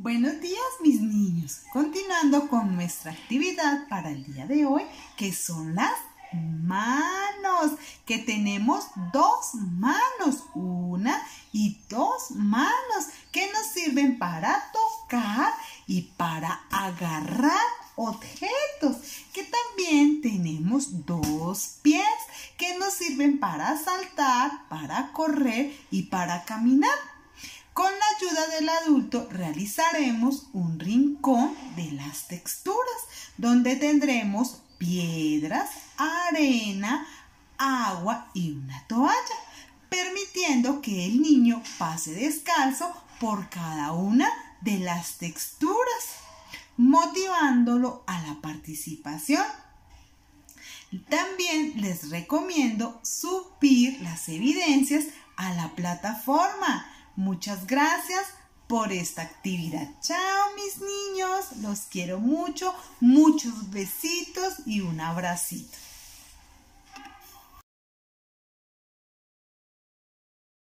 Buenos días, mis niños. Continuando con nuestra actividad para el día de hoy, que son las manos, que tenemos dos manos, una y dos manos, que nos sirven para tocar y para agarrar objetos, que también tenemos dos pies, que nos sirven para saltar, para correr y para caminar. Con la ayuda del adulto realizaremos un rincón de las texturas, donde tendremos piedras, arena, agua y una toalla, permitiendo que el niño pase descalzo por cada una de las texturas, motivándolo a la participación. También les recomiendo subir las evidencias a la plataforma. Muchas gracias por esta actividad. Chao, mis niños. Los quiero mucho. Muchos besitos y un abracito.